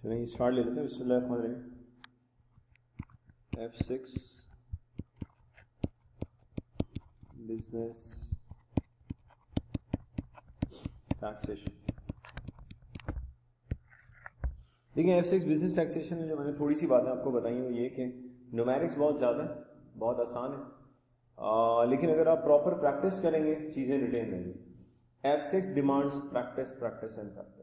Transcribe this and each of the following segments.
चलिए स्टार्ट ले लेते हैं। बिस्मिल्लाहिर्रहमानिर्रहीम। F6 business taxation. देखिए F6 बिजनेस टैक्सेशन में जो मैंने थोड़ी सी बातें आपको बताई हैं वो ये कि न्यूमेरिक्स बहुत ज़्यादा है, बहुत आसान है, लेकिन अगर आप प्रॉपर प्रैक्टिस करेंगे चीज़ें रिटेन रहेंगी। F6 demands practice practice and practice.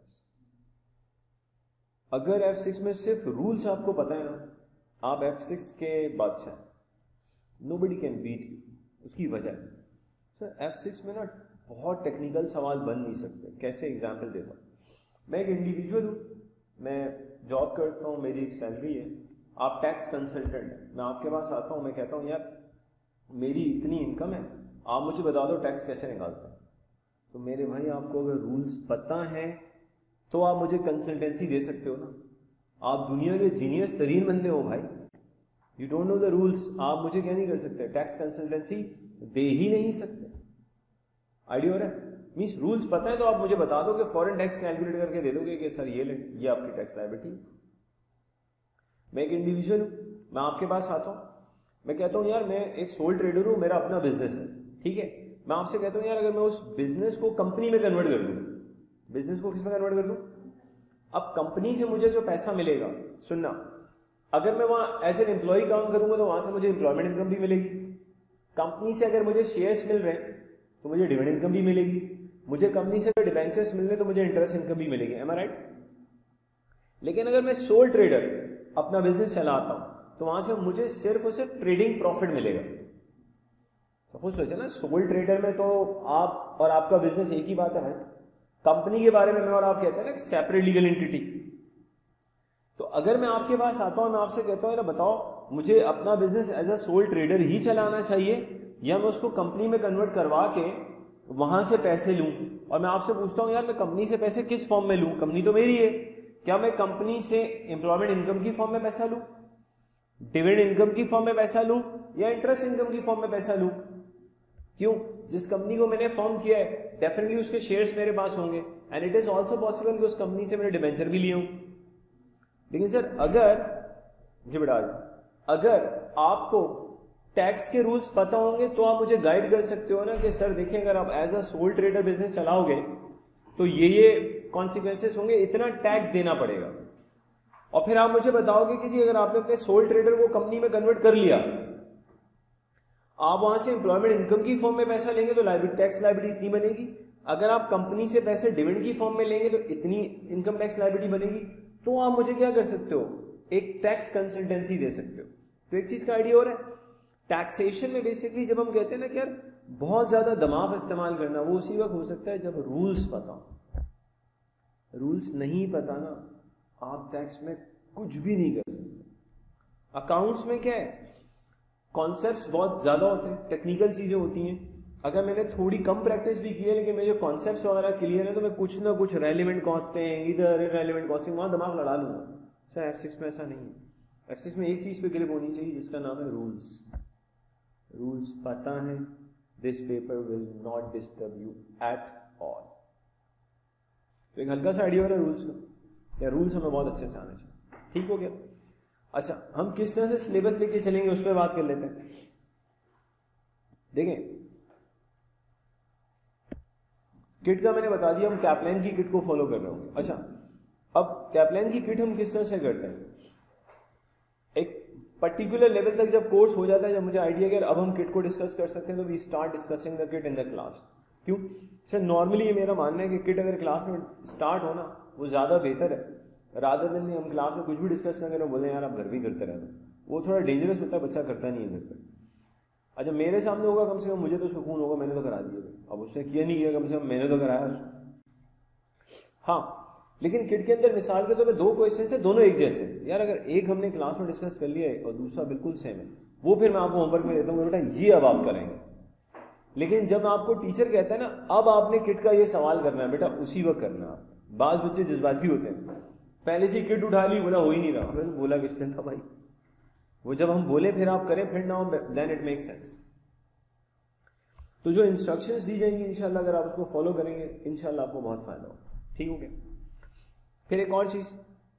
अगर F6 में सिर्फ रूल्स आपको पता है ना, आप F6 के बादशाह, नोबडी कैन बीट यू। उसकी वजह सर F6 में ना बहुत टेक्निकल सवाल बन नहीं सकते। कैसे एग्जाम्पल देता हूँ। मैं एक इंडिविजुअल हूँ, मैं जॉब करता हूँ, मेरी एक सैलरी है, आप टैक्स कंसल्टेंट हैं, मैं आपके पास आता हूँ, मैं कहता हूँ यार मेरी इतनी इनकम है, आप मुझे बता दो टैक्स कैसे निकालते हैं। तो मेरे भाई आपको अगर रूल्स पता है तो आप मुझे कंसल्टेंसी दे सकते हो ना। आप दुनिया के जीनियस तरीन बंदे हो भाई, you don't know the rules, आप मुझे क्या नहीं कर सकते, टैक्स कंसल्टेंसी दे ही नहीं सकते। आइडिया हो रहा है? मीन्स रूल्स पता है तो आप मुझे बता दो कि फॉरेन टैक्स कैलकुलेट करके दे दोगे कि सर ये ले, ये आपकी टैक्स लायबिलिटी। मैं एक इंडिविजुअल हूँ, मैं आपके पास आता हूँ, मैं कहता हूँ यार मैं एक सोल ट्रेडर हूँ, मेरा अपना बिजनेस है, ठीक है। मैं आपसे कहता हूँ यार अगर मैं उस बिजनेस को कंपनी में कन्वर्ट कर दूँ, बिजनेस को किस में कन्वर्ट कर दूँ, अब कंपनी से मुझे जो पैसा मिलेगा, सुनना, अगर मैं वहाँ एज एन एम्प्लॉय काम करूँगा तो वहाँ से मुझे एम्प्लॉयमेंट इनकम भी मिलेगी। कंपनी से अगर मुझे शेयर्स मिल रहे हैं तो मुझे डिविडेंड इनकम भी मिलेगी। मुझे कंपनी से अगर डिबेंचर्स मिल रहे हैं तो मुझे इंटरेस्ट इनकम भी मिलेगी। Am I right? लेकिन अगर मैं सोल ट्रेडर अपना बिजनेस चलाता हूँ तो वहाँ से मुझे सिर्फ और सिर्फ ट्रेडिंग प्रॉफिट मिलेगा। सपोज सोचे ना, सोल ट्रेडर में तो आप और आपका बिजनेस एक ही बात है भाई। कंपनी के बारे में मैं और आप कहते हैं ना सेपरेट लीगल एंटिटी। तो अगर मैं आपके पास आता हूं, मैं आपसे कहता हूं ना बताओ मुझे अपना business as a sole trader ही चलाना चाहिए या मैं उसको कंपनी में कन्वर्ट करवा के वहां से पैसे लूं। और मैं आपसे पूछता हूं यार मैं कंपनी से पैसे किस फॉर्म में लूं, कंपनी तो मेरी है, क्या मैं कंपनी से एम्प्लॉयमेंट इनकम की फॉर्म में पैसा लूं, डिविडेंड इनकम की फॉर्म में पैसा लूं या इंटरेस्ट इनकम की फॉर्म में पैसा लूं? क्यों? जिस कंपनी को मैंने फॉर्म किया है डेफिनेटली उसके शेयर्स मेरे पास होंगे and it is also possible कि उस कंपनी से मैंने डिबेंचर भी लिए हूं। लेकिन सर अगर जी बेटा अगर आपको टैक्स के रूल्स पता होंगे तो आप मुझे गाइड कर सकते हो ना कि सर देखिए अगर आप as a sole trader business चलाओगे तो ये कॉन्सिक्वेंसेस होंगे, इतना टैक्स देना पड़ेगा। और फिर आप मुझे बताओगे कि जी अगर आपने अपने सोल ट्रेडर को कंपनी में कन्वर्ट कर लिया, आप वहां से एम्प्लॉयमेंट इनकम की फॉर्म में पैसा लेंगे तो टैक्स लायबिलिटी इतनी बनेगी। अगर आप कंपनी से पैसे डिविडेंड की फॉर्म में लेंगे तो इतनी इनकम टैक्स लायबिलिटी बनेगी। तो आप मुझे क्या कर सकते हो, एक टैक्स कंसल्टेंसी दे सकते हो। तो एक चीज का आइडिया हो रहा है। टैक्सेशन में बेसिकली जब हम कहते हैं ना कि यार बहुत ज्यादा दिमाग इस्तेमाल करना, वो उसी वक्त हो सकता है जब रूल्स पता हो। रूल्स नहीं पता ना, आप टैक्स में कुछ भी नहीं कर सकते। अकाउंट्स में क्या है, कॉन्सेप्ट्स बहुत ज्यादा होते हैं, टेक्निकल चीजें होती हैं। अगर मैंने थोड़ी कम प्रैक्टिस भी की है लेकिन मेरे कॉन्सेप्ट्स वगैरह क्लियर है तो मैं कुछ ना कुछ रेलिवेंट कॉस्टिंग, इधर इररेलेवेंट कॉस्टिंग, वहां दिमाग लड़ा लूंगा। सर F6 में ऐसा नहीं है। F6 में एक चीज पे ग्रिप होनी चाहिए जिसका नाम है रूल्स। रूल्स पता है, this paper will not disturb you at all. तो एक हल्का सा आइडिया हो रहा है रूल्स का, या रूल्स हमें बहुत अच्छे से आने चाहिए। ठीक हो गया? अच्छा, हम किस तरह से सिलेबस लेके चलेंगे उस पर बात कर लेते हैं। देखें, किट का मैंने बता दिया, हम कैपलाइन की किट को फॉलो कर रहे होंगे। अच्छा, अब कैपलाइन की किट हम किस तरह से करते हैं, एक पर्टिकुलर लेवल तक जब कोर्स हो जाता है, जब मुझे आइडिया कि अब हम किट को डिस्कस कर सकते हैं तो we start discussing the kit in the class. क्यों सर? नॉर्मली ये मेरा मानना है कि किट अगर क्लास में स्टार्ट हो ना वो ज्यादा बेहतर है, रादर देन हम क्लास में कुछ भी डिस्कस ना करें, बोले यार आप घर भी करते रहना, वो थोड़ा डेंजरस होता है, बच्चा करता नहीं है घर पर। अच्छा, मेरे सामने होगा कम से कम मुझे तो सुकून होगा, मैंने तो करा दिया। अब उसने किया नहीं किया, कम से कम मैंने तो कराया उसको। हाँ, लेकिन किट के अंदर मिसाल के तौर पे दो क्वेश्चन है, दोनों एक जैसे यार, अगर एक हमने क्लास में डिस्कस कर लिया है और दूसरा बिल्कुल सेम है, वो फिर मैं आपको होमवर्क में देता हूँ बेटा ये अब आप करेंगे। लेकिन जब आपको टीचर कहता है ना अब आपने किट का ये सवाल करना है बेटा, उसी वक्त करना है। बाज बच्चे जज्बाती होते हैं, पहले से किट उठा ली, बोला हो ही नहीं रहा, बोला किसने था भाई, वो जब हम बोले फिर आप करें, फिर now then it make sense. तो जो इंस्ट्रक्शंस दी जाएंगी इंशाल्लाह अगर आप उसको फॉलो करेंगे इंशाल्लाह आपको बहुत फायदा होगा। ठीक हो गया? फिर एक और चीज,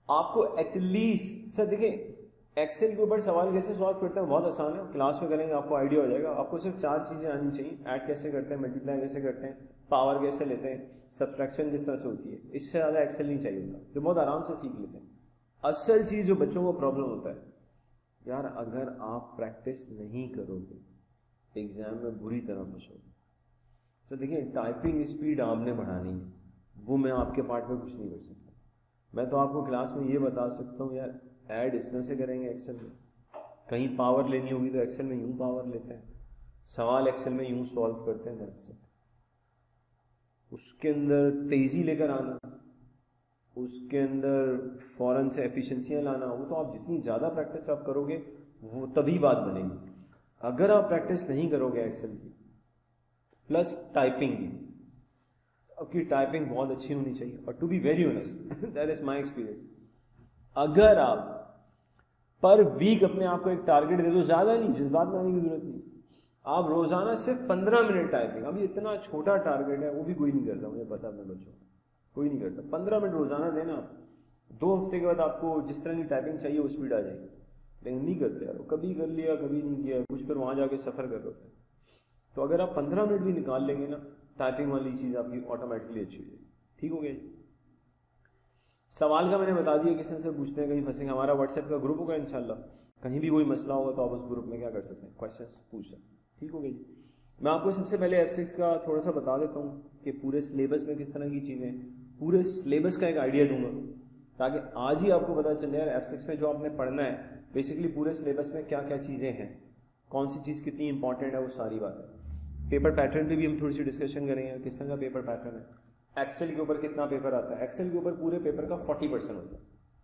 آپ کو ایٹ لیسٹ سر دیکھیں ایکسل کے اوپر سوال کیسے سالو کرتے ہیں بہت آسان ہے, کلاس میں کریں گے آپ کو آئیڈیا ہو جائے گا. آپ کو صرف 4 چیزیں آنی چاہیے, ایڈ کیسے کرتے ہیں, ملٹیپلائی کیسے کرتے ہیں, پاور کیسے لیتے ہیں, سبٹریکشن کس طرح سے ہوتی ہے. اس سے زیادہ ایکسل نہیں چاہیے ہوتا, جو بہت آرام سے سیکھ لیتے ہیں. اصل چیز جو بچوں کو پرابلم ہوتا ہے یار, اگر آپ پریکٹس نہیں کرو گے ایگزام میں بری طرح پھنسو گے. تو دیکھیں ٹائپنگ اسپیڈ آپ نے بڑھانی ہے, وہ میں آپ کے پارٹ میں کچھ نہیں کر سکتا. میں تو آپ کو کلاس میں یہ بتا سکتا ہوں یار ایڈ اس طرح سے کریں گے ایکسل میں, کہیں پاور لینی ہوگی تو ایکسل میں یوں پاور لیتے ہیں, سوال ایکسل میں یوں سالو کرتے ہیں. That's it. اس کے اندر تیزی لے کر آنا, اس کے اندر فوراً سے ایفیشنسیاں لانا, وہ تو آپ جتنی زیادہ پریکٹس آپ کرو گے وہ تبھی بات بنے گی. اگر آپ پریکٹس نہیں کرو گے ایکسل کی پلس ٹائپنگ کی, آپ کی ٹائپنگ بہت اچھی ہونی چاہیے. اور to be very honest that is my experience, اگر آپ پر ویک اپنے آپ کو ایک ٹارگیٹ دے دو, زیادہ نہیں, جذبات میں آنے کی ضرورت نہیں, آپ روزانہ صرف 15 منٹ ٹائپنگ, ابھی اتنا چھوٹا ٹارگیٹ ہے وہ بھی کوئی نہیں کرتا, مجھے پتا اپنے بچوں کو کوئی نہیں کرتا. 15 منٹ روزانہ دینا, 2 ہفتے کے بعد آپ کو جس طرح کی ٹائپنگ چاہیے وہ اسپیڈ آ جائے گی. لیکن نہیں کرتے یار, کبھی کر لیا کبھی نہیں کیا کچھ, پھر وہاں جا کے سفر کر رہے ہوتے ہیں. تو اگر آپ 15 منٹ بھی نکال لیں گے نا, ٹائپنگ والی چیز آپ کی آٹومیٹکلی اچھی ہو جائے گی. ٹھیک ہو گیا جی. سوال کا میں نے بتا دیا, کسی سے پوچھتے ہیں کہیں پھنسیں گے, ہمارا واٹس ایپ کا گروپ ہوگا انشاءاللہ, کہیں بھی کوئی مسئلہ ہوگا تو آپ اس گروپ میں کیا کر سکتے ہیں, کوشچنس پوچھ سکتے ہیں. ٹھیک ہو گیا جی. میں آپ کو سب سے پہلے F6 کا تھوڑا سا بتا دیتا ہوں کہ پورے سلیبس میں کس طرح کی چیزیں, پورے سلیبس کا ایک آئیڈیا دوں گا تاکہ آج ہی آپ کو پتا چل جائے F6 میں جو آپ نے پڑھنا ہے بیسکلی پورے سلیبس میں کیا کیا چیزیں ہیں, کون سی چیز کتنی امپورٹنٹ ہے, وہ ساری بات ہے. پیپر پیٹرن پہ بھی ہم تھوڑی سی ڈسکشن کریں گے, کس طرح کا پیپر پیٹرن ہے, ایکسل کے اوپر کتنا پیپر آتا ہے. ایکسل کے اوپر پورے پیپر کا 40% ہوتا ہے,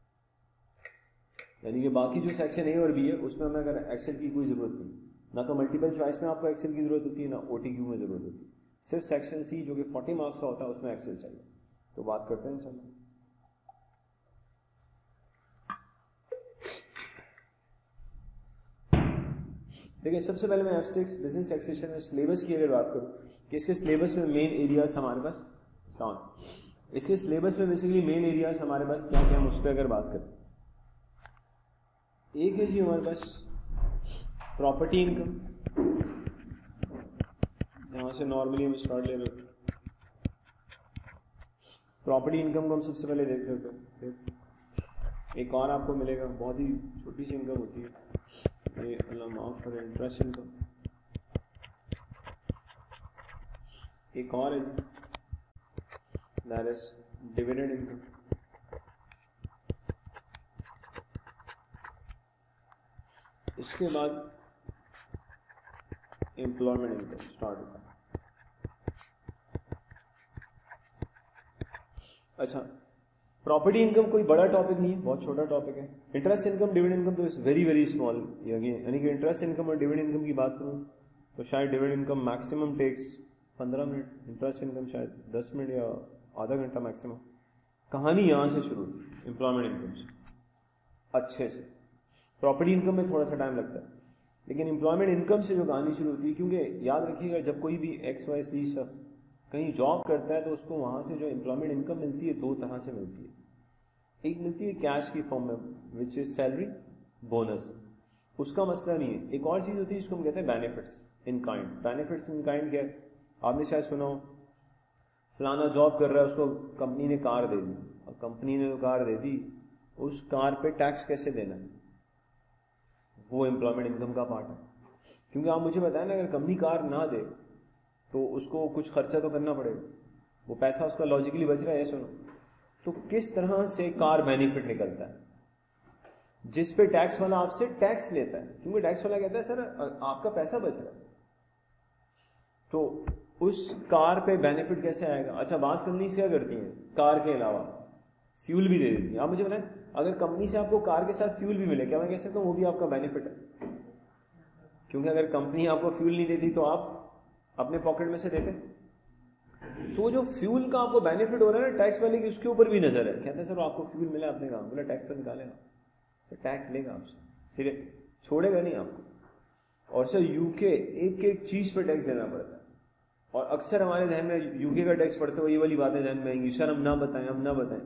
یعنی کہ باقی جو سیکشن اے اور بی ہے اس میں ہمیں اگر ایکسل کی کوئی ضرورت نہیں, نہ تو ملٹیپل چوائس میں آپ کو ایکسل کی ضرورت ہوتی ہے, نہ OTQ میں ضرورت ہوتی ہے. صرف سیکشن سی جو کہ 40 مارکس کا ہوتا ہے اس میں ایکسل چاہیے. تو بات کرتے ہیں انشاءاللہ. دیکھیں سب سے پہلے میں F6 بزنس ٹیکسیشن میں سلیبس کی اگر بات کروں کہ اس کے سلیبس میں مین ایریاز ہمارے پاس کون, اس کے سلیبس میں بیسکلی مین ایریاز ہمارے پاس کیا کیا, ہم اس پہ اگر بات کریں. ایک ہے جی ہمارے پاس پراپرٹی انکم, جہاں سے نارملی ہم اسٹارٹ لے رہے ہوتے. پراپرٹی انکم کو ہم سب سے پہلے دیکھ لیتے ہیں. ایک اور آپ کو ملے گا, بہت ہی چھوٹی سی انکم ہوتی ہے, یہ اللہ معاف کرے, انٹرسٹ انکم. ایک اور ہے دیٹ از ڈویڈنڈ انکم. اس کے بعد امپلائمنٹ انکم اسٹارٹ ہوتا ہے. اچھا, پراپرٹی انکم کوئی بڑا ٹاپک نہیں ہے, بہت چھوٹا ٹاپک ہے. انٹرسٹ انکم ڈویڈنڈ انکم تو اس ویری ویری اسمال, یعنی کہ انٹرسٹ انکم اور ڈویڈنڈ انکم کی بات کروں تو شاید dividend income maximum tax 15 minute, interest income شاید 10 منٹ یا آدھا گھنٹہ میکسیمم. کہانی یہاں سے شروع ہوتی ہے امپلائمنٹ انکم سے اچھے سے. پراپرٹی انکم میں تھوڑا سا ٹائم لگتا ہے, لیکن امپلائمنٹ انکم سے جو کہانی شروع ہوتی ہے, کیونکہ یاد رکھیے گا جب کوئی بھی XYZ شخص کہیں جاب کرتا ہے تو اس کو وہاں سے جو امپلائمنٹ انکم ملتی ہے 2 طرح سے ملتی ہے. ایک ملتی ہے کیش کی فارم میں وچ از سیلری بونس, اس کا مسئلہ نہیں ہے. ایک اور چیز ہوتی ہے جس کو ہم کہتے ہیں benefits in kind. Benefits in kind کیا ہے, آپ نے شاید سنا ہو فلانا جاب کر رہا ہے, اس کو کمپنی نے کار دے دی, اور کمپنی نے جو کار دے دی اس کار پہ ٹیکس کیسے دینا ہے, وہ امپلائمنٹ انکم کا پارٹ ہے. کیونکہ آپ مجھے بتائیں نا, اگر کمپنی کار نہ دے تو اس کو کچھ خرچہ تو کرنا پڑے گا, وہ پیسہ اس کا لاجیکلی بچ رہا ہے. سنو تو کس طرح سے کار بینیفٹ نکلتا ہے, جس پہ ٹیکس والا آپ سے ٹیکس لیتا ہے, کیونکہ ٹیکس والا کہتا ہے سر آپ کا پیسہ بچ رہا ہے, تو اس کار پہ بینیفٹ کیسے آئے گا. اچھا, بعض کمپنیز کیا کرتی ہیں کار کے علاوہ فیول بھی دے دیتی ہیں. آپ مجھے بتائیں اگر کمپنی سے آپ کو کار کے ساتھ فیول بھی ملے, کیا میں کہہ سکتا ہوں وہ بھی آپ کا بینیفٹ ہے, کیونکہ اگر کمپنی آپ کو فیول نہیں دیتی تو آپ اپنے پاکٹ میں سے دیتے. تو جو فیول کا آپ کو بینیفٹ ہو رہا ہے نا, ٹیکس والے کی اس کے اوپر بھی نظر ہے, کہتے ہیں سر آپ کو فیول ملا, آپ نے کہا بولا ٹیکس تو نکالے گا, سر ٹیکس لے گا آپ سے, سیریسلی چھوڑے گا نہیں آپ کو. اور سر UK ایک ایک چیز پہ ٹیکس دینا پڑتا ہے, اور اکثر ہمارے ذہن میں UK کا ٹیکس پڑتے ہوئے یہ والی باتیں ذہن میں آئیں گی, سر ہم نہ بتائیں, ہم نہ بتائیں.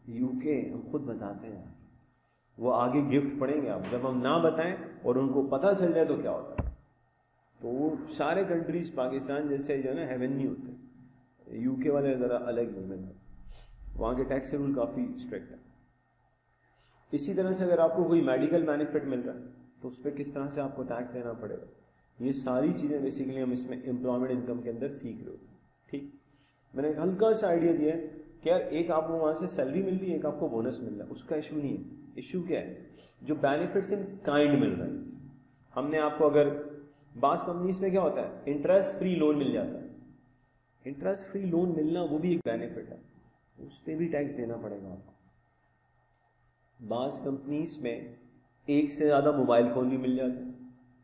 यूके हम खुद बताते हैं, वो आगे गिफ्ट पढ़ेंगे आप, जब हम ना बताएं और उनको पता चल जाए तो क्या होता है। तो वो सारे कंट्रीज पाकिस्तान जैसे जो है ना हेवन नहीं होते, यूके वाले ज़रा अलग ह्यूमन है, वहाँ के टैक्स रूल काफ़ी स्ट्रिक्ट है। इसी तरह से अगर आपको कोई मेडिकल बेनिफिट मिल रहा है तो उस पर किस तरह से आपको टैक्स देना पड़ेगा, ये सारी चीज़ें बेसिकली हम इसमें एम्प्लॉयमेंट इनकम के अंदर सीख रहे होते हैं। ठीक, मैंने एक हल्का सा आइडिया दिया है कि यार एक आपको वहाँ से सैलरी मिल रही है, एक आपको बोनस मिल रहा है, उसका इशू नहीं है। इशू क्या है, जो बेनिफिट्स इन काइंड मिल रहा है। हमने आपको अगर बास कंपनीज में क्या होता है, इंटरेस्ट फ्री लोन मिल जाता है, इंटरेस्ट फ्री लोन मिलना वो भी एक बेनिफिट है, उस पर भी टैक्स देना पड़ेगा आपको। बास कंपनीज में एक से ज़्यादा मोबाइल फ़ोन भी मिल जाते हैं।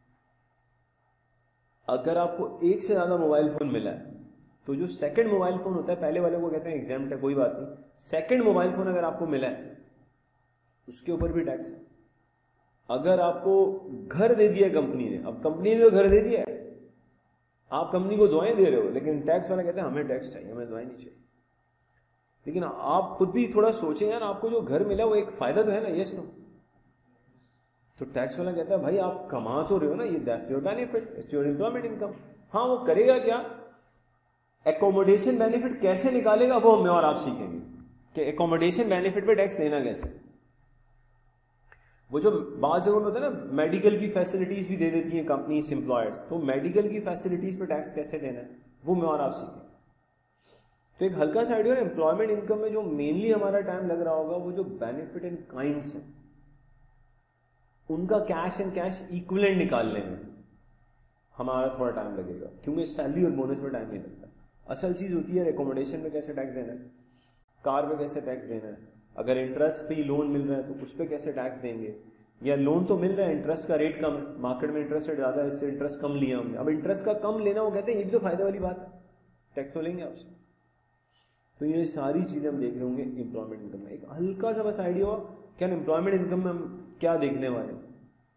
अगर आपको एक से ज़्यादा मोबाइल फ़ोन मिला है तो जो सेकंड मोबाइल फ़ोन होता है, पहले वाले को कहते हैं एग्जाम्प्ट है, कोई बात नहीं, सेकंड मोबाइल फ़ोन अगर आपको मिला है उसके ऊपर भी टैक्स है। अगर आपको घर दे दिया कंपनी ने, अब कंपनी ने तो घर दे दिया है, आप कंपनी को दुआएं दे रहे हो, लेकिन टैक्स वाला कहते हैं हमें टैक्स चाहिए, हमें दुआएं नहीं चाहिए। लेकिन आप खुद भी थोड़ा सोचें यार, आपको जो घर मिला वो एक फायदा तो है ना, यस नो। तो टैक्स वाला कहता है भाई आप कमा तो रहे हो ना, ये that's your benefit, it's your employment income. हाँ, वो करेगा क्या, एकोमोडेशन बेनिफिट कैसे निकालेगा वो मैं और आप सीखेंगे कि एकोमोडेशन बेनिफिट पे टैक्स देना कैसे। वो जो बात जगह में होता है ना, मेडिकल की फैसिलिटीज भी दे देती हैं कंपनीज एम्प्लॉयर्स, तो मेडिकल की फैसिलिटीज पे टैक्स कैसे देना है वो मैं और आप सीखेंगे। तो एक हल्का सा आइडिया, एम्प्लॉयमेंट इनकम में जो मेनली हमारा टाइम लग रहा होगा वो जो बेनिफिट इन काइंड्स हैं उनका कैश एंड कैश इक्विवेलेंट निकालने में हमारा थोड़ा टाइम लगेगा, क्योंकि सैलरी और बोनस में टाइम नहीं लगता। असल चीज़ होती है एकोमोडेशन में कैसे टैक्स देना है, कार पे कैसे टैक्स देना है, अगर इंटरेस्ट फ्री लोन मिल रहा है तो उस पर कैसे टैक्स देंगे, या लोन तो मिल रहा है इंटरेस्ट का रेट कम है, मार्केट में इंटरेस्ट रेट ज़्यादा है, इससे इंटरेस्ट कम लिया हमने, अब इंटरेस्ट का कम लेना, वो कहते हैं ये भी तो फायदे वाली बात है, टैक्स तो लेंगे आपसे। तो ये सारी चीज़ें हम देख रहे होंगे एम्प्लॉयमेंट इनकम में। एक हल्का सा बस आइडिया हुआ क्या एम्प्लॉयमेंट इनकम में हम क्या देखने वाले हैं।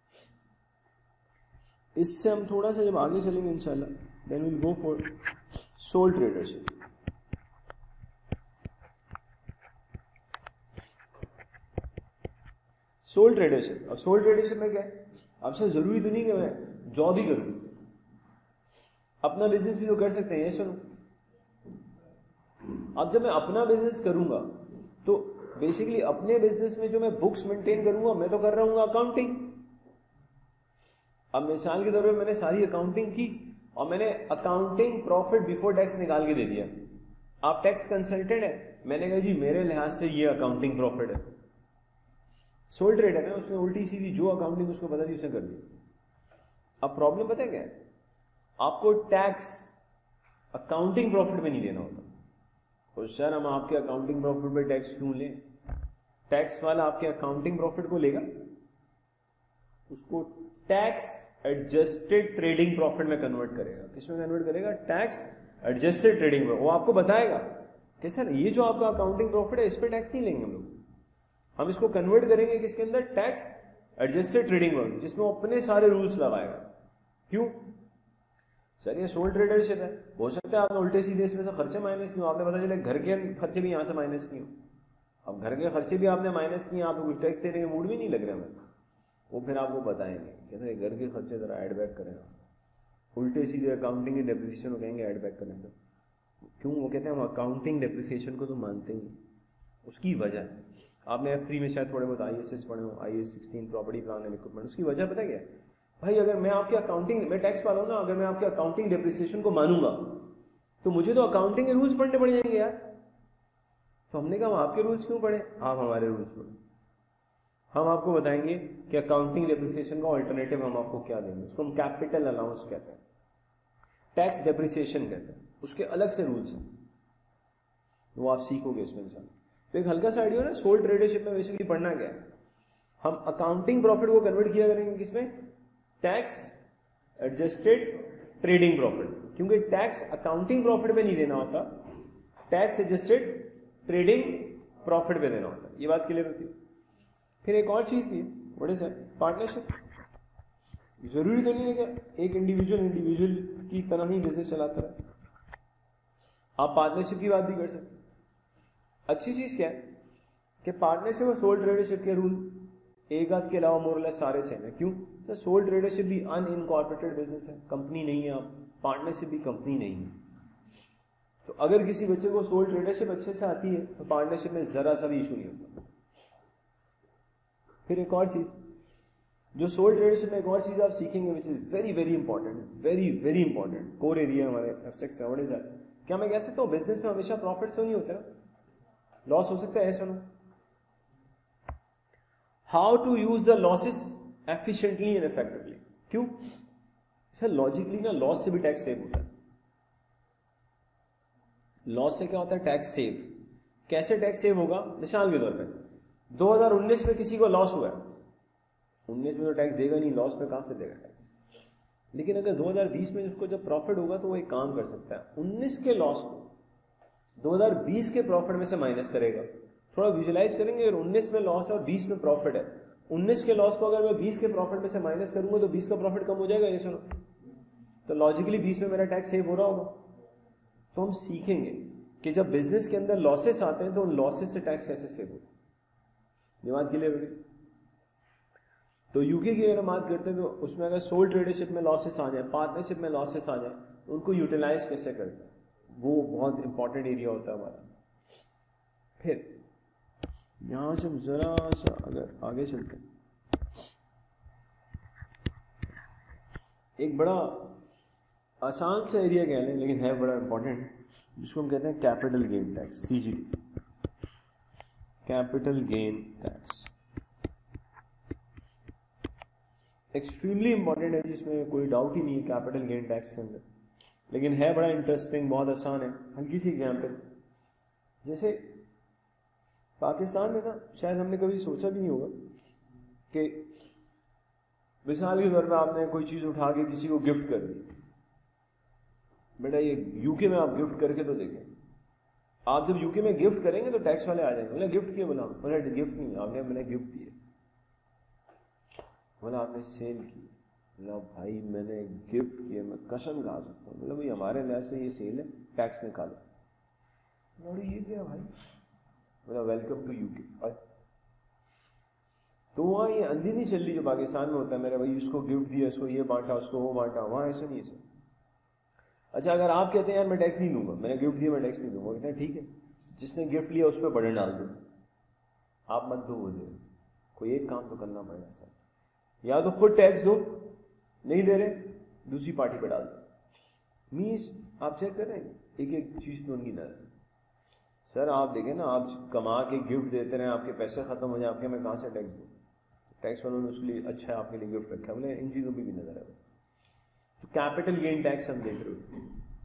इससे हम थोड़ा सा जब आगे चलेंगे इंशाल्लाह, then will go for sole tradership. Sole tradership, अब सोल ट्रेडरशिप में क्या है, अब सर जरूरी तो नहीं कि मैं जॉब ही करूँ, अपना बिजनेस भी तो कर सकते हैं, ये सुनो। अब जब मैं अपना बिजनेस करूंगा तो बेसिकली अपने बिजनेस में जो मैं बुक्स मेंटेन करूंगा, मैं तो कर रहा हूँ अकाउंटिंग। अब मिसाल के तौर पे मैंने सारी अकाउंटिंग की और मैंने अकाउंटिंग प्रॉफिट बिफोर टैक्स निकाल के दे दिया। आप टैक्स कंसल्टेंट है, मैंने कहा जी मेरे लिहाज से ये अकाउंटिंग प्रॉफिट है। सोल ट्रेडर है, उसने उल्टी सीधी जो अकाउंटिंग उसको पता थी उसने कर दी। अब प्रॉब्लम पता है क्या है, आपको टैक्स अकाउंटिंग प्रॉफिट में नहीं देना होता। तो सर हम आपके अकाउंटिंग प्रॉफिट पे टैक्स क्यों लें, टैक्स वाला आपके अकाउंटिंग प्रॉफिट को लेगा, उसको टैक्स एडजस्टेड ट्रेडिंग प्रॉफिट में कन्वर्ट करेगा। किसमें कन्वर्ट करेगा, टैक्स एडजस्टेड ट्रेडिंग में। वो आपको बताएगा कि सर ये जो आपका अकाउंटिंग प्रॉफिट है इस पे टैक्स नहीं लेंगे हम लोग, हम इसको कन्वर्ट करेंगे किसके अंदर, टैक्स एडजस्टेड ट्रेडिंग में, जिसमें वो अपने सारे रूल्स लगाएगा। क्यों सर, ये सोल ट्रेडरशिप है, हो सकता है आपने उल्टे सीधे इसमें से खर्चे माइनस किए, आपने पता चले घर के खर्चे भी यहाँ से माइनस किए। अब घर के खर्चे भी आपने माइनस किए, आप कुछ टैक्स देने के मूड भी नहीं लग रहे हमें, वो फिर आपको बताएंगे कहते हैं घर के खर्चे जरा एड बैक करें। उल्टे सीधे अकाउंटिंग की डेप्रिसिएशन को कहेंगे एड बैक करें, क्यों, वो कहते हैं हम अकाउंटिंग डेप्रिसिएशन को तो मानते ही। उसकी वजह आपने F3 में शायद थोड़े बहुत ISS पढ़े हो, IAS 16 property plan and equipment. उसकी वजह पता क्या है भाई, अगर मैं आपके अकाउंटिंग, मैं टैक्स वाला हूं ना, अगर मैं आपके अकाउंटिंग डेप्रिसिएशन को मानूंगा तो मुझे तो अकाउंटिंग के रूल्स पढ़ने पड़ जाएंगे यार। तो हमने कहा आपके रूल्स क्यों पढ़े, आप हमारे रूल्स पढ़े, हम आपको बताएंगे कि अकाउंटिंग डेप्रिसिएशन का ऑल्टरनेटिव हम आपको क्या देंगे। उसको हम कैपिटल अलाउंस कहते हैं, टैक्स डेप्रिसिएशन कहते हैं, उसके अलग से रूल्स हैं, वो आप सीखोगे इसमें इंशाल्लाह। तो एक हल्का सा आइडिया ना, सोल ट्रेडरशिप में बेसिकली पढ़ना क्या है, हम अकाउंटिंग प्रॉफिट को कन्वर्ट किया करेंगे किसमें, टैक्स एडजस्टेड ट्रेडिंग प्रॉफिट, क्योंकि टैक्स अकाउंटिंग प्रॉफिट पे नहीं देना होता, टैक्स एडजस्टेड ट्रेडिंग प्रॉफिट पे देना होता है। ये बात क्लियर होती है। फिर एक और चीज भी है, व्हाट इज पार्टनरशिप। जरूरी तो नहीं है कि एक इंडिविजुअल की तरह ही बिजनेस चलाता है, आप पार्टनरशिप की बात भी कर सकते हैं। अच्छी चीज क्या है کہ पार्टनरशिप और सोल ट्रेडरशिप के रूल एक आध के अलावा मोरलेस सारे सेम है। क्यों? तो सोल ट्रेडरशिप भी अनइनकॉर्पोरेटेड बिजनेस है, कंपनी नहीं है आप, पार्टनरशिप भी कंपनी नहीं है। तो अगर किसी बच्चे को सोल ट्रेडरशिप अच्छे से आती है तो पार्टनरशिप में जरा सा भी इशू नहीं होता। फिर एक और चीज जो सोल ट्रेडरशिप में एक और चीज आप सीखेंगे which is very very important, very very important core area हमारे F6 व्हाट इज दैट? क्या मैं कह सकता हूँ बिजनेस में हमेशा प्रॉफिट्स तो नहीं होते ना, लॉस हो सकता है, ऐसा ना? How to use the losses efficiently and effectively. क्यों? लॉजिकली ना लॉस से भी टैक्स सेव होता है। लॉस से क्या होता है? Tax save. कैसे टैक्स सेव होगा? मिसाल के तौर पे 2019 में किसी को लॉस हुआ है, 19 में तो टैक्स देगा नहीं, लॉस में कहां से देगा टैक्स? लेकिन अगर 2020 में उसको जब प्रॉफिट होगा तो वो एक काम कर सकता है, 19 के लॉस को 2020 के प्रॉफिट में से माइनस करेगा। थोड़ा विजुलाइज करेंगे, अगर 19 में लॉस है और 20 में प्रॉफिट है, 19 के लॉस को अगर मैं 20 के प्रॉफिट में से माइनस करूंगा तो 20 का प्रॉफिट कम हो जाएगा, ये सुनो। तो लॉजिकली 20 में मेरा टैक्स सेव हो रहा होगा। तो हम सीखेंगे कि जब बिजनेस के अंदर लॉसेस आते हैं तो उन लॉसेस से टैक्स कैसे सेव होता है। ये बात क्लियर होगी? तो यूके की अगर हम बात करते हैं तो उसमें अगर सोल ट्रेडरशिप में लॉसेस आ जाए, पार्टनरशिप में लॉसेस आ जाए, तो उनको यूटिलाइज कैसे करते हैं, वो बहुत इंपॉर्टेंट एरिया होता है हमारा। फिर यहां से जरा सा अगर आगे चलते हैं, एक बड़ा आसान सा एरिया कह लें लेकिन है बड़ा इंपॉर्टेंट, जिसको हम कहते हैं capital gain tax, CGT, capital gain tax. Extremely important है, जिसमें कोई डाउट ही नहीं है कैपिटल गेन टैक्स के अंदर, लेकिन है बड़ा इंटरेस्टिंग, बहुत आसान है। हल्की सी एग्जांपल, जैसे पाकिस्तान में ना शायद हमने कभी सोचा भी नहीं होगा कि मिसाल के तौर पर आपने कोई चीज़ उठा के किसी को गिफ्ट कर दी, बेटा ये यूके में आप गिफ्ट करके तो देखें। आप जब यूके में गिफ्ट करेंगे तो टैक्स वाले आ जाएंगे, बोला गिफ्ट किया, बोला गिफ्ट नहीं, आपने मैंने गिफ्ट दिए, बोला आपने सेल की, बोला भाई मैंने गिफ्ट किया, मैं कसम खा सकता हूँ, बोला भाई हमारे लिहाज से ये सेल है, टैक्स निकालो। बोला ये क्या भाई? बोला वेलकम टू यूके। तो वहाँ ये अंधी नहीं चल रही जो पाकिस्तान में होता है, मेरे भाई उसको गिफ्ट दिया, उसको ये बांटा, उसको वो बांटा, वहाँ ऐसा नहीं है सर। अच्छा अगर आप कहते हैं यार मैं टैक्स नहीं दूंगा, मैंने गिफ्ट दिया मैं टैक्स नहीं दूंगा, कहते हैं ठीक है, जिसने गिफ्ट लिया उस पर बर्डन डाल दो, आप मत दो, वो दे, कोई एक काम तो करना पड़ेगा सर, या तो खुद टैक्स दो, नहीं दे रहे दूसरी पार्टी पर डाल दो। मीन्स आप चेक कर रहे हैं एक एक चीज़ तो उनकी नजर। सर आप देखें ना, आप कमा के गिफ्ट देते रहे, आपके पैसे खत्म हो जाए आपके, मैं कहाँ से टैक्स दूँ? टैक्स वालों ने उसके लिए अच्छा है आपके लिए गिफ्ट रखा, बोले इन चीज़ों पर भी नजर है। तो कैपिटल गेन टैक्स हम देख रहे हो।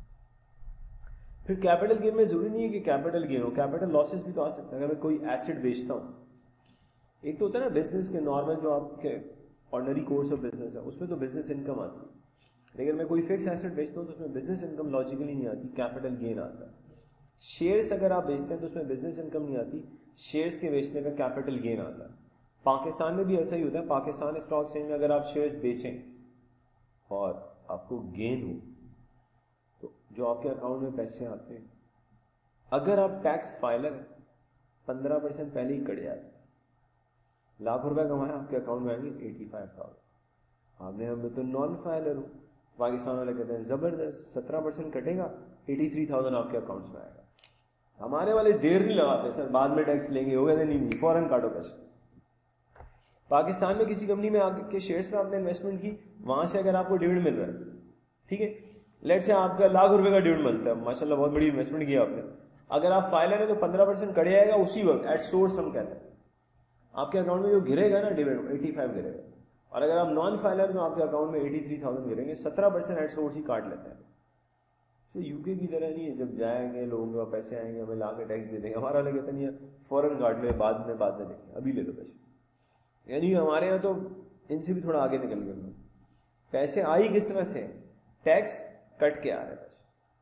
फिर कैपिटल गेन में जरूरी नहीं है कि कैपिटल गेन हो, कैपिटल लॉसेस भी तो आ सकता है। अगर मैं कोई एसेट बेचता हूँ, एक तो होता है ना बिजनेस के नॉर्मल जो आपके ऑर्डिनरी कोर्स ऑफ बिजनेस है, उसमें तो बिजनेस इनकम आती है, लेकिन मैं कोई फिक्स एसेट बेचता हूँ तो उसमें बिजनेस इनकम लॉजिकली नहीं आती, कैपिटल गेन आता है। शेयर्स अगर आप बेचते हैं तो उसमें बिजनेस इनकम नहीं आती, शेयर्स के बेचने का कैपिटल गेन आता है। पाकिस्तान में भी ऐसा ही होता है, पाकिस्तान स्टॉक एक्सचेंज में अगर आप शेयर्स बेचें और आपको गेन हो तो जो आपके अकाउंट में पैसे आते हैं, अगर आप टैक्स फाइलर हैं 15% पहले ही कट जाते हैं। लाख रुपए कमाया आपके अकाउंट में आएंगे 85,000, आपने हमें तो नॉन फाइलर हो, पाकिस्तान वाले कहते हैं ज़बरदस्त 17% कटेगा, 83,000 आपके अकाउंट्स में आएगा। हमारे वाले देर नहीं लगाते सर, बाद में टैक्स लेंगे, हो गया नहीं, फौरन काटो पैसे। पाकिस्तान में किसी कंपनी में आके शेयर्स में आपने इन्वेस्टमेंट की, वहां से अगर आपको डिविडेंड मिल रहा है, ठीक है, लेट से आपका लाख रुपए का डिविडेंड मिलता है, माशाल्लाह बहुत बड़ी इन्वेस्टमेंट किया आपने, अगर आप फाइलर है तो 15% कट जाएगा उसी वक्त, एट सोर्स हम कहते हैं। आपके अकाउंट में जो गिरेगा ना डिविडेंड 85 गिरेगा, और अगर आप नॉन फाइलर तो आपके अकाउंट में 83,000 गिरेंगे, 17% एट सोर्स ही काट लेते हैं। तो यूके की तरह नहीं है, जब जाएंगे लोगों के पैसे आएंगे हमें ला के टैक्स दे देंगे, हमारा वाला कहता नहीं है फौरन काट ले, बाद में देखें, अभी ले लो पैसे। यानी हमारे यहाँ तो इनसे भी थोड़ा आगे निकल गए, पैसे आई किस तरह से, टैक्स कट के आ रहे हैं।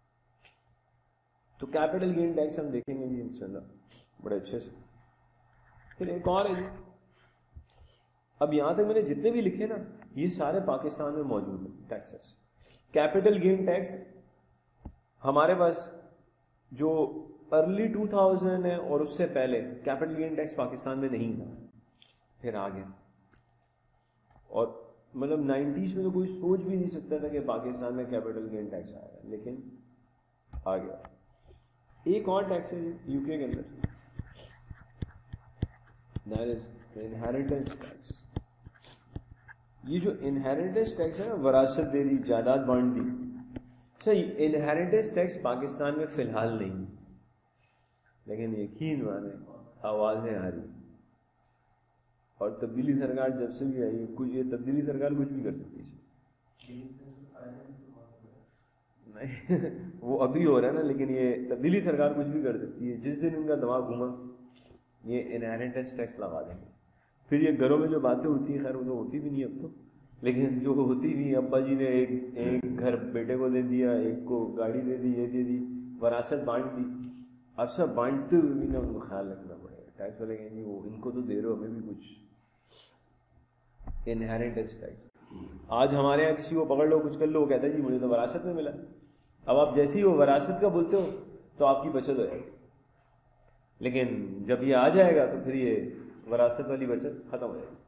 तो कैपिटल गेन टैक्स हम देखेंगे जी इंशाल्लाह बड़े अच्छे से। फिर एक और है जी, अब यहां तक मैंने जितने भी लिखे ना ये सारे पाकिस्तान में मौजूद हैं टैक्सेस। कैपिटल गेन टैक्स हमारे पास जो ارلی 2000 ہے اور اس سے پہلے کیپٹل گین ٹیکس پاکستان میں نہیں تھا، پھر آ گیا. اور مطلب 90s میں تو کوئی سوچ بھی نہیں سکتا تھا کہ پاکستان میں کیپٹل گین ٹیکس آئے گا، لیکن آ گیا. ایک اور ٹیکس ہے یو کے اندر، دیٹ از انہیریٹنس ٹیکس. یہ جو انہیریٹنس ٹیکس ہے نا، وراثت دے دی، جائیداد بانٹ دی. صحیح، انہیریٹنس ٹیکس پاکستان میں فی الحال نہیں، لیکن یقین مانے آوازیں آ رہی. اور تبدیلی سرکار جب سے بھی آئی، کچھ یہ تبدیلی سرکار کچھ بھی کر سکتی ہے. نہیں وہ ابھی ہو رہا ہے نا، لیکن یہ تبدیلی سرکار کچھ بھی کر سکتی ہے. جس دن ان کا دماغ گھوما یہ انہیریٹنس ٹیکس لگا دیں گے. پھر یہ گھروں میں جو باتیں ہوتی ہیں، خیر وہ تو ہوتی بھی نہیں اب تو، لیکن جو ہوتی بھی، ابا جی نے ایک گھر بیٹے کو دے دیا، ایک کو گاڑی دے دی، یہ دے دی، وراثت بانٹ دی. اب سب بانٹتے ہوئے بھی نا ان کو خیال رکھنا پڑے گا. ٹیکس والے کہیں گے وہ ان کو تو دے رہے ہو، ہمیں بھی کچھ. انہیریٹنس ٹیکس آج ہمارے یہاں کسی کو پکڑ لو، کچھ کر لو، وہ کہتا ہے جی مجھے تو وراثت میں ملا. اب آپ جیسے ہی وہ وراثت کا بولتے ہو تو آپ کی بچت ہو جائے گی، لیکن جب یہ آ جائے گا تو پھر یہ وراثت والی بچت ختم ہو جائے گی.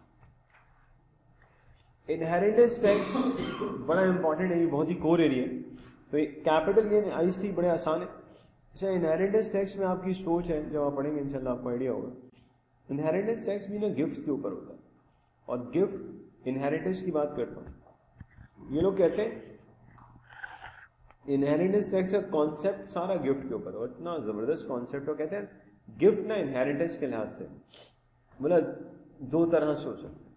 انہیریٹنس ٹیکس بڑا امپورٹنٹ ہے، یہ بہت ہی کور ایریا ہے. تو capital gain I S T بڑے آسان ہے. اچھا، انہیریٹنس ٹیکس میں آپ کی سوچ ہے، جب آپ پڑھیں گے انشاءاللہ آپ کو آئیڈیا ہوگا. انہیریٹنس ٹیکس بھی نا گفٹس کے اوپر ہوتا ہے، اور گفٹ انہیریٹنس کی بات کرتا ہوں. یہ لوگ کہتے ہیں انہیریٹنس ٹیکس کا کانسیپٹ سارا گفٹ کے اوپر، اور اتنا زبردست کانسیپٹ. وہ کہتے ہیں گفٹ نا انہیریٹنس کے لحاظ سے مطلب دو طرح سے ہو سکتا ہے.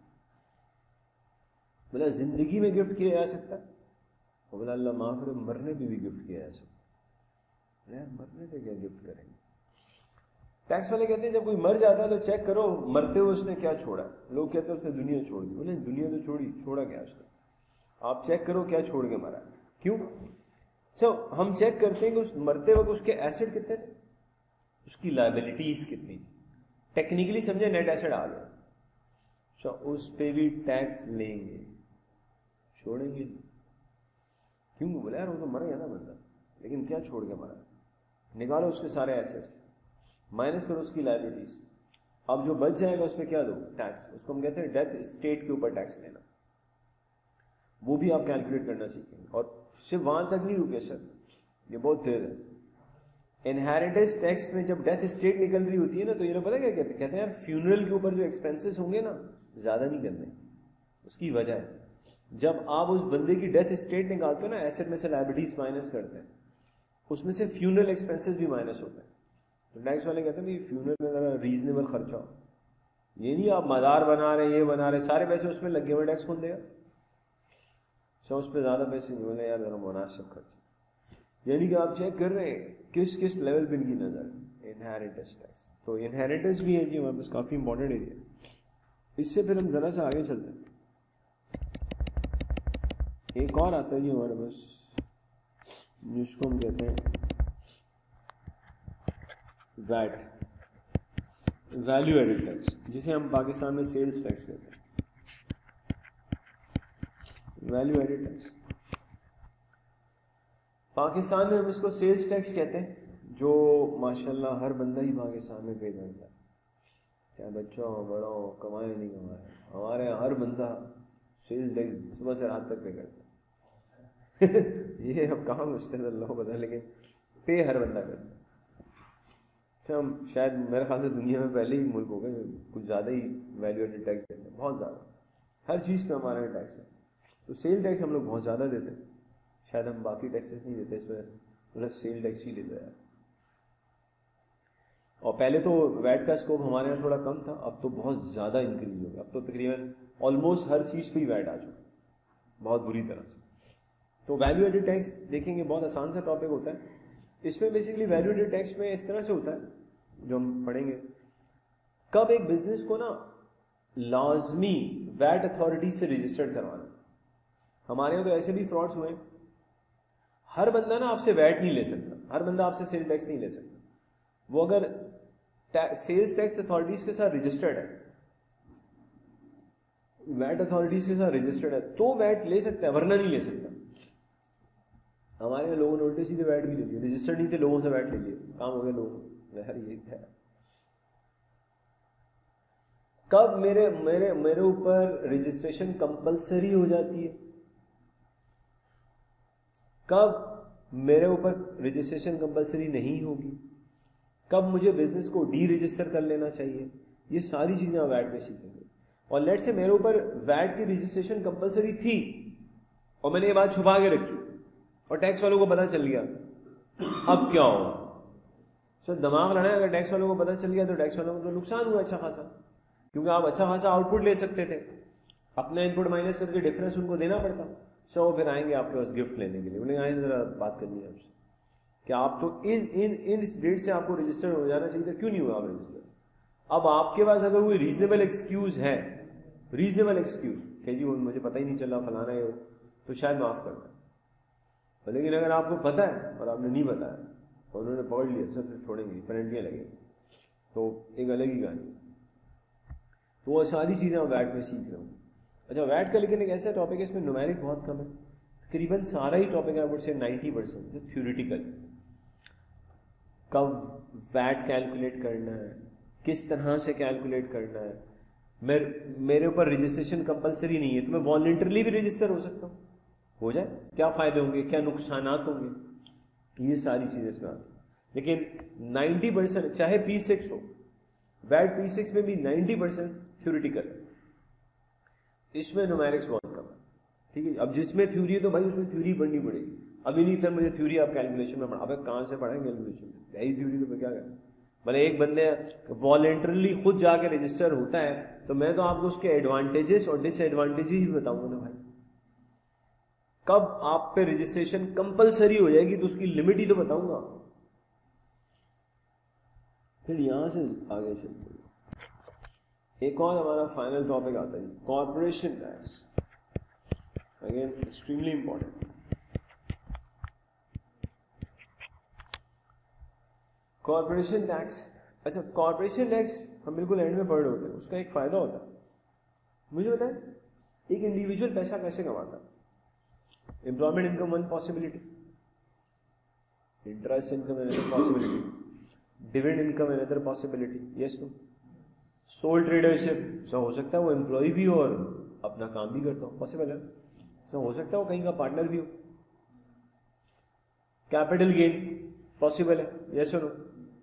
بولا زندگی میں گفٹ کیا جا سکتا ہے، اور بولا اللہ معاف کرے مرنے پہ بھی گفٹ کیا جا سکتا ہے. یار مرنے پہ کیا گفٹ کریں گے؟ ٹیکس والے کہتے ہیں جب کوئی مر جاتا ہے تو چیک کرو مرتے ہوئے اس نے کیا چھوڑا. لوگ کہتے ہیں اس نے دنیا چھوڑ دی. بولے دنیا تو چھوڑا کیا اس نے؟ آپ چیک کرو کیا چھوڑ کے مرا. کیوں؟ ہم چیک کرتے ہیں کہ اس مرتے وقت اس کے ایسٹ کتنے تھے، اس کی لائبلٹیز کتنی تھی. ٹیکنیکلی سمجھے نیٹ ایسٹ آ گیا، اس پہ بھی ٹیکس لیں گے، چھوڑیں گے. کیوں؟ بولے یار وہ تو مر گیا نا بندہ، لیکن کیا چھوڑ کے مرا. نکالو اس کے سارے ایسٹس، مائنس کرو اس کی لائبلٹیز. اب جو بچ جائے گا اس پہ کیا دو؟ ٹیکس. اس کو ہم کہتے ہیں ڈیتھ اسٹیٹ کے اوپر ٹیکس لینا. وہ بھی آپ کیلکولیٹ کرنا سیکھیں گے. اور صرف وہاں تک نہیں رکے سر، یہ بہت تیز ہے. انہیریٹنس ٹیکس میں جب ڈیتھ اسٹیٹ نکل رہی ہوتی ہے نا، تو یہ پتہ کیا کہتے ہیں یار فیونرل کے اوپر جو ایکسپینسز ہوں گے نا زیادہ نہیں کرنے. اس کی وجہ ہے جب آپ اس بندے کی ڈیتھ اسٹیٹ نکالتے ہو نا، ایسٹ میں سے لائبلٹیز مائنس کرتے ہیں، اس میں سے فیونرل ایکسپینسز بھی مائنس ہوتے ہیں. تو ٹیکس والے کہتے ہیں فیونرل میں ذرا ریزنیبل خرچہ ہو. یہ نہیں آپ مزار بنا رہے ہیں، یہ بنا رہے، سارے پیسے اس میں لگے ہوئے، ٹیکس کون دے گا؟ اس پہ زیادہ پیسے نہیں بولے یار ذرا مناسب خرچ. یعنی کہ آپ چیک کر رہے ہیں کس لیول پہ ان کی نظر. انہیریٹنس ٹیکس تو انہیریٹنس بھی ہے جی ہمارے پاس کافی امپورٹنٹ ایریا. اس سے پھر ہم ذرا سا آگے چلتے ہیں. ایک اور آتا ہے جی ہمارے پاس جس کو ہم کہتے ہیں ویٹ، ویلیو ایڈڈ ٹیکس، جسے ہم پاکستان میں سیلز ٹیکس کہتے ہیں. ویلیو ایڈڈ ٹیکس پاکستان میں ہم اس کو سیلز ٹیکس کہتے ہیں، جو ماشاءاللہ ہر بندہ ہی پاکستان میں پے کرتا ہے، چاہے بچہ ہو بڑا ہو، کمائے نہیں کمائے. ہمارے یہاں ہر بندہ سیلز ٹیکس صبح سے رات تک پے کرتا ہے. یہ اب کہاں مجھتے اللہ کو پتہ، لیکن پے ہر بندہ کرتا ہے. اچھا، ہم شاید میرے خیال سے دنیا میں پہلے ہی ملک ہو گئے کچھ زیادہ ہی ویلیو ایڈڈ ٹیکس دیتے ہیں، بہت زیادہ. ہر چیز پہ ہمارے یہاں ٹیکس ہے. تو سیل ٹیکس ہم لوگ بہت زیادہ دیتے ہیں، شاید ہم باقی ٹیکسز نہیں دیتے اس وجہ سے، مطلب سیل ٹیکس ہی لیتے ہیں. اور پہلے تو ویٹ کا اسکوپ ہمارے یہاں تھوڑا کم تھا، اب تو بہت زیادہ انکریز ہو گیا. اب تو تقریباً آلموسٹ ہر چیز پہ ہی ویٹ آ چکا بہت بری طرح سے. تو ویلیو ایڈڈ ٹیکس دیکھیں گے، بہت آسان سا ٹاپک ہوتا ہے. اس میں بیسکلی ویلیو ایڈڈ ٹیکس میں اس طرح سے ہوتا ہے جو ہم پڑھیں گے. کب ایک بزنس کو نا لازمی ویٹ اتھارٹی سے رجسٹرڈ کروانا. ہمارے یہاں تو ایسے بھی فراڈس ہوئے، ہر بندہ نا آپ سے ویٹ نہیں لے سکتا، ہر بندہ آپ سے سیل ٹیکس نہیں لے سکتا. وہ اگر سیلز ٹیکس اتھارٹیز کے ساتھ رجسٹرڈ ہے، ویٹ اتھارٹیز کے ساتھ رجسٹرڈ ہے، تو ویٹ لے سکتا ہے، ورنہ نہیں لے سکتا. हमारे यहाँ लोगों ने उल्टे सीधे वैट भी ले लिए, रजिस्टर्ड नहीं थे, लोगों से वैट ले लिए, काम हो गया लोगों। यार ये क्या है? कब मेरे मेरे मेरे ऊपर रजिस्ट्रेशन कंपलसरी हो जाती है, कब मेरे ऊपर रजिस्ट्रेशन कंपलसरी नहीं होगी, कब मुझे बिजनेस को डी रजिस्टर कर लेना चाहिए, ये सारी चीजें आप वैट में सीखेंगे। और लेट से मेरे ऊपर वैट की रजिस्ट्रेशन कंपलसरी थी और मैंने ये बात छुपा के रखी और टैक्स वालों को पता चल गया, अब क्या होगा? सो दिमाग लड़ा, अगर टैक्स वालों को पता चल गया तो टैक्स वालों को तो नुकसान हुआ अच्छा खासा, क्योंकि आप अच्छा खासा आउटपुट ले सकते थे, अपना इनपुट माइनस करके डिफरेंस उनको देना पड़ता। सो वो फिर आएंगे आपके पास गिफ्ट लेने के लिए, उन्हें आए जरा बात करनी है आपसे कि आप तो इन डेट से आपको रजिस्टर्ड हो जाना चाहिए था, क्यों नहीं हुआ आप रजिस्टर्ड? अब आपके पास अगर कोई रीजनेबल एक्सक्यूज है, रीजनेबल एक्सक्यूज कि जी मुझे पता ही नहीं चला फलाना है, तो शायद माफ करना। लेकिन अगर आपको पता है और आपने नहीं बताया और उन्होंने पकड़ लिया, सब छोड़ेंगे, पेनल्टियाँ लगेंगी, तो एक अलग ही कहानी। तो वो सारी चीज़ें आप वैट में सीख रहे हो। अच्छा, वैट का लेकिन एक ऐसा टॉपिक है इसमें न्यूमेरिक बहुत कम है, तकरीबन सारा ही टॉपिक है, आई वुड से 90% जो थ्योरेटिकल। कब वैट कैलकुलेट करना है, किस तरह से कैलकुलेट करना है, मेरे ऊपर रजिस्ट्रेशन कंपलसरी नहीं है तो मैं वॉलंटरली भी रजिस्टर हो सकता हूँ, हो जाए, क्या फ़ायदे होंगे, क्या नुकसानात होंगे, ये सारी चीज़ें इसमें आती हैं। लेकिन 90% चाहे P6 हो, वैट P6 में भी 90% थ्योरेटिकल, इसमें न्यूमेरिक्स बहुत कम है। ठीक है, अब जिसमें थ्योरी है तो भाई उसमें थ्योरी पढ़नी पड़ेगी। अभी नहीं सर मुझे थ्योरी आप कैलकुलेशन में पढ़ा, अब कहाँ से पढ़ेंगे कैलकुलेशन, यही थ्योरी तो क्या करें। भले एक बंदे वॉलेंटरली खुद जाके रजिस्टर होता है तो मैं तो आपको उसके एडवांटेजेस और डिसएडवांटेजेस ही बताऊंगा ना भाई। कब आप पे रजिस्ट्रेशन कंपलसरी हो जाएगी तो उसकी लिमिट ही तो बताऊंगा। फिर यहां से आगे चलते हैं, एक और हमारा फाइनल टॉपिक आता है corporation tax, again extremely important. Corporation tax, अच्छा कॉर्पोरेशन टैक्स हम बिल्कुल एंड में पढ़ रहे होते हैं, उसका एक फायदा होता है। मुझे बताएं एक इंडिविजुअल पैसा कैसे कमाता है? Employment income one possibility, interest income another possibility, dividend income another possibility, yes no. Sole tradership, so हो सकता है वो एम्प्लॉय भी हो और अपना काम भी करता हो, पॉसिबल है। सो हो सकता है वो कहीं का पार्टनर भी हो। कैपिटल गेन पॉसिबल है, यस नो।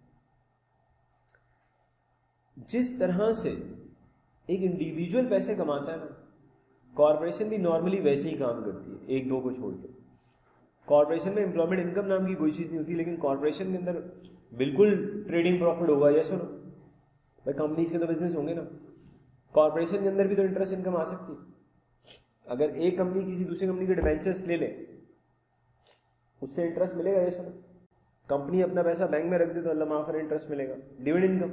जिस तरह से एक इंडिविजुअल पैसे कमाता है ना, कॉर्पोरेशन भी नॉर्मली वैसे ही काम करती है, एक दो को छोड़ के। कॉर्पोरेशन में एम्प्लॉयमेंट इनकम नाम की कोई चीज़ नहीं होती, लेकिन कॉर्पोरेशन के अंदर बिल्कुल ट्रेडिंग प्रॉफिट होगा, यस नो। भाई कंपनीज के तो बिजनेस होंगे ना, कॉर्पोरेशन के अंदर भी तो इंटरेस्ट इनकम आ सकती है। अगर एक कंपनी किसी दूसरी कंपनी के डिबेंचर्स ले ले, उससे इंटरेस्ट मिलेगा, यस नो। कंपनी अपना पैसा बैंक में रख दे तो अल्लाह माफ करे इंटरेस्ट मिलेगा। डिविडेंड इनकम,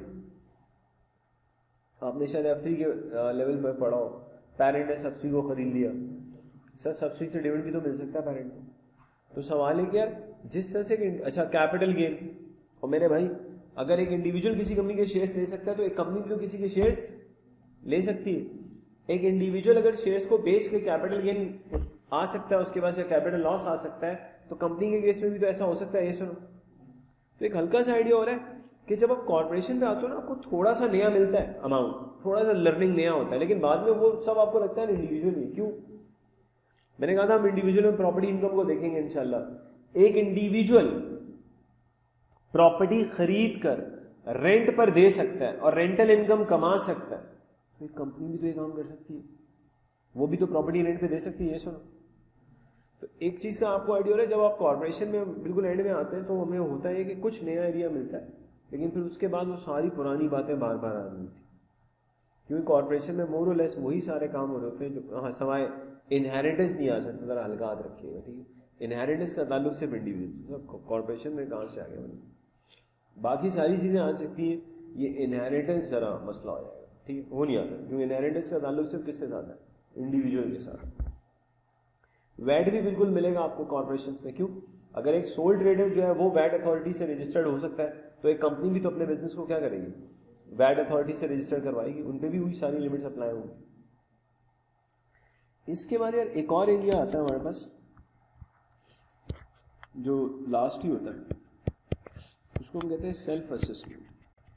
आपने शायद F3 के लेवल पर पढ़ा हो, पेरेंट ने सब्सिडी को खरीद लिया, सर सब्सिडी से डिविडेंड भी तो मिल सकता है पेरेंट को। तो सवाल है कि यार जिस तरह से, अच्छा कैपिटल गेन, और मेरे भाई अगर एक इंडिविजुअल किसी कंपनी के शेयर्स ले सकता है तो एक कंपनी भी तो किसी के शेयर्स ले सकती है। एक इंडिविजुअल अगर शेयर्स को बेच के कैपिटल गेन आ सकता है, उसके पास कैपिटल लॉस आ सकता है, तो कंपनी के केस में भी तो ऐसा हो सकता है, ये सुनो। तो एक हल्का सा आइडिया हो रहा है कि जब आप कॉर्पोरेशन पे आते हो ना, आपको थोड़ा सा नया मिलता है अमाउंट, थोड़ा सा लर्निंग नया होता है, लेकिन बाद में वो सब आपको लगता है इंडिविजुअल ही। क्यों? मैंने कहा था हम इंडिविजुअल में प्रॉपर्टी इनकम को देखेंगे इंशाल्लाह। एक इंडिविजुअल प्रॉपर्टी खरीद कर रेंट पर दे सकता है और रेंटल इनकम कमा सकता है, तो एक कंपनी भी तो ये काम कर सकती है, वो भी तो प्रॉपर्टी रेंट पे दे सकती है, ये सुनो। तो एक चीज का आपको आइडिया हो रहा है, जब आप कॉर्पोरेशन में बिल्कुल एंड में आते हैं तो हमें होता है कि कुछ नया एरिया मिलता है, लेकिन फिर उसके बाद वो सारी पुरानी बातें बार बार आ रही थी, क्योंकि कॉर्पोरेशन में मोर और लेस वही सारे काम हो रहे होते हैं जो, हाँ सवाए इनहेरिटेंस नहीं आ सकता, जरा हल्का हाथ रखिएगा, ठीक है। इनहेरिटेंस का ताल्लुक सिर्फ इंडिविजुअल, कॉर्पोरेशन में कहाँ से आ गया, बाकी सारी चीज़ें आ सकती हैं, ये इनहेरिटेंस जरा मसला हो जाएगा, ठीक है, वो नहीं आता, क्योंकि इनहेरिटेंस का ताल्लुक सिर्फ किसके साथ है, इंडिविजुअल के साथ। वैट भी बिल्कुल मिलेगा आपको कॉर्पोरेशन में, क्यों? अगर एक सोल ट्रेडर जो है वो वैट अथॉरिटी से रजिस्टर्ड हो सकता है, तो एक कंपनी भी तो अपने बिजनेस को क्या करेगी, वैट अथॉरिटी से रजिस्टर करवाएगी, उन पर भी वही सारी लिमिट्स अप्लाई होंगी। इसके बाद यार एक और एरिया आता है हमारे पास, जो लास्ट ही होता है उसको हम कहते हैं self assessment.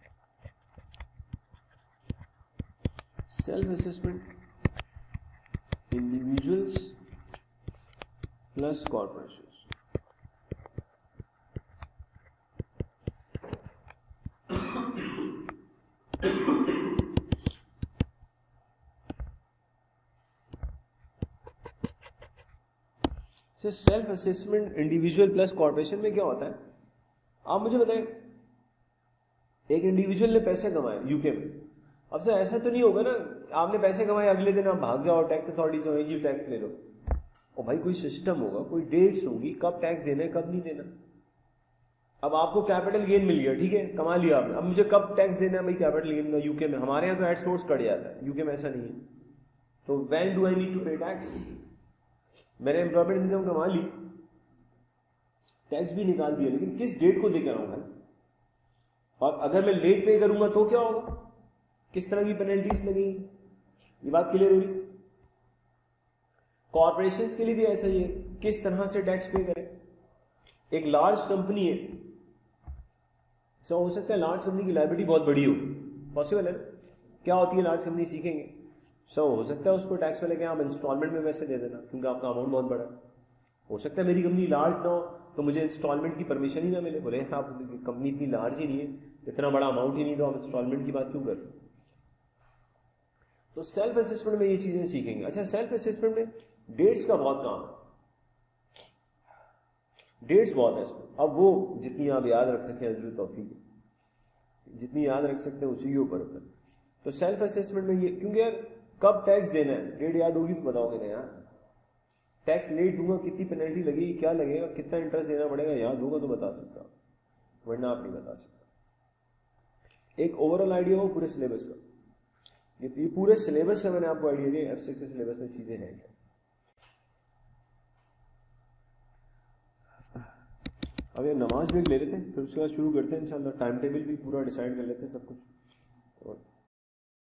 Self assessment individuals plus corporations. Self assessment individual plus corporation में क्या होता है, आप मुझे बताएं, एक इंडिविजुअल ने पैसे कमाए यूके में. अब सर ऐसा तो नहीं होगा ना आपने पैसे कमाए अगले दिन आप भाग जाओ टैक्स अथॉरिटी से जी टैक्स ले लो. और भाई कोई सिस्टम होगा, कोई डेट्स होगी कब टैक्स देना है कब नहीं देना. अब आपको कैपिटल गेन मिल गया, ठीक है, कमा लिया आपने, अब मुझे कब टैक्स देना है भाई कैपिटल गेन का. यूके में हमारे यहाँ तो एट सोर्स कट जाता है, यूके में ऐसा नहीं है. तो when do I need to pay tax. मैंने एम्प्लॉयमेंट इनकम कमा ली, टैक्स भी निकाल दिया, लेकिन किस डेट को देकर आऊँ भाई. और अगर मैं लेट पे करूंगा तो क्या होगा, किस तरह की पेनल्टीज लगेंगी. ये बात क्लियर हो रही. कॉर्पोरेशंस के लिए भी ऐसा ही है, किस तरह से टैक्स पे करें. एक लार्ज कंपनी है, सो हो सकता है लार्ज कंपनी की लायबिलिटी बहुत बड़ी हो, पॉसिबल है. क्या होती है लार्ज कंपनी सीखेंगे. सो हो सकता है उसको टैक्स वाले के आप इंस्टॉलमेंट में पैसे दे देना क्योंकि आपका अमाउंट बहुत बड़ा है. हो सकता है मेरी कंपनी लार्ज ना हो तो मुझे इंस्टॉलमेंट की परमिशन ही ना मिले. बोले आप कंपनी इतनी लार्ज ही नहीं है, इतना बड़ा अमाउंट ही नहीं, तो आप इंस्टॉलमेंट की बात क्यों कर. तो सेल्फ असेसमेंट में ये चीजें सीखेंगे. अच्छा, सेल्फ असेसमेंट में डेट्स का बहुत काम है, डेट्स बहुत है इसमें. अब वो जितनी आप याद रख सकते हैं हज़रत तौफीक, जितनी याद रख सकते हैं उसी के ऊपर होता है. तो सेल्फ असेसमेंट में ये, क्योंकि यार कब टैक्स देना है डेट याद होगी तो बताओगे ना यार. टैक्स लेट दूंगा कितनी पेनल्टी लगेगी, क्या लगेगा, कितना इंटरेस्ट देना पड़ेगा, याद होगा तो बता सकता, वरना आप नहीं बता सकता. एक ओवरऑल आइडिया हो पूरे सिलेबस का. ये पूरे सिलेबस का मैंने आपको आइडिया दिया F6 के सिलेबस में चीजें हैं क्या. अब ये नमाज ब्रेक ले लेते हैं, फिर उसके बाद शुरू करते हैं इंशाल्लाह. टाइम टेबल भी पूरा डिसाइड कर लेते हैं सब कुछ. और